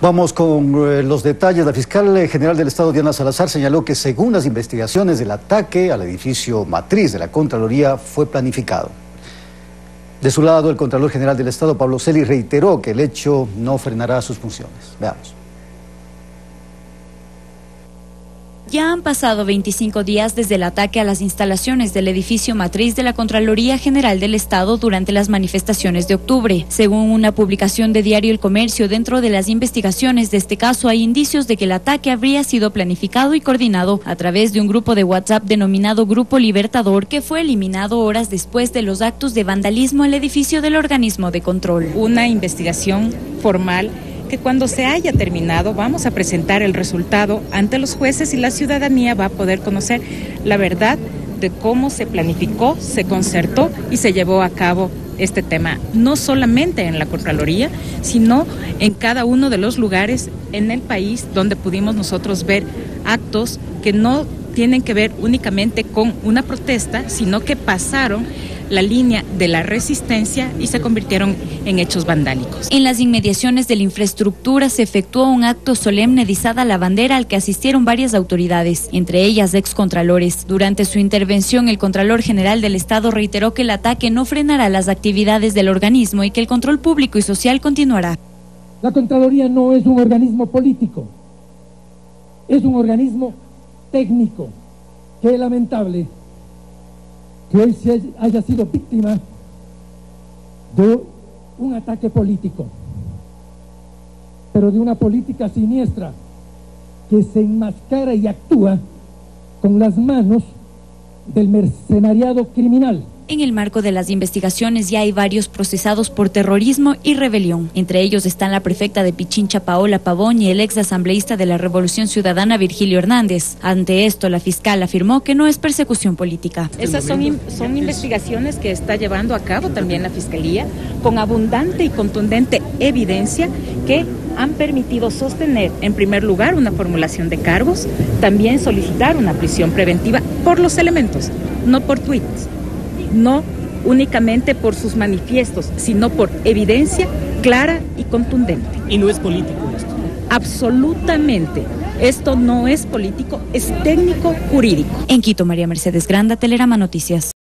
Vamos con los detalles. La fiscal general del Estado, Diana Salazar, señaló que según las investigaciones el ataque al edificio matriz de la Contraloría fue planificado. De su lado, el Contralor General del Estado, Pablo Celi, reiteró que el hecho no frenará sus funciones. Veamos. Ya han pasado 25 días desde el ataque a las instalaciones del edificio matriz de la Contraloría General del Estado durante las manifestaciones de octubre. Según una publicación de Diario El Comercio, dentro de las investigaciones de este caso hay indicios de que el ataque habría sido planificado y coordinado a través de un grupo de WhatsApp denominado Grupo Libertador, que fue eliminado horas después de los actos de vandalismo al edificio del organismo de control. Una investigación formal que cuando se haya terminado vamos a presentar el resultado ante los jueces y la ciudadanía va a poder conocer la verdad de cómo se planificó, se concertó y se llevó a cabo este tema, no solamente en la Contraloría, sino en cada uno de los lugares en el país donde pudimos nosotros ver actos que no tienen que ver únicamente con una protesta, sino que pasaron la línea de la resistencia y se convirtieron en hechos vandálicos. En las inmediaciones de la infraestructura se efectuó un acto solemne de izada a la bandera al que asistieron varias autoridades, entre ellas excontralores. Durante su intervención, el Contralor General del Estado reiteró que el ataque no frenará las actividades del organismo y que el control público y social continuará. La Contraloría no es un organismo político, es un organismo técnico. Qué lamentable que hoy se haya sido víctima de un ataque político, pero de una política siniestra que se enmascara y actúa con las manos del mercenariado criminal. En el marco de las investigaciones ya hay varios procesados por terrorismo y rebelión. Entre ellos están la prefecta de Pichincha, Paola Pavón, y el ex asambleísta de la Revolución Ciudadana, Virgilio Hernández. Ante esto, la fiscal afirmó que no es persecución política. Esas son investigaciones que está llevando a cabo también la Fiscalía, con abundante y contundente evidencia que han permitido sostener, en primer lugar, una formulación de cargos, también solicitar una prisión preventiva por los elementos, no por tweets. No únicamente por sus manifiestos, sino por evidencia clara y contundente. ¿Y no es político esto? Absolutamente. Esto no es político, es técnico jurídico. En Quito, María Mercedes Granda, Telerama Noticias.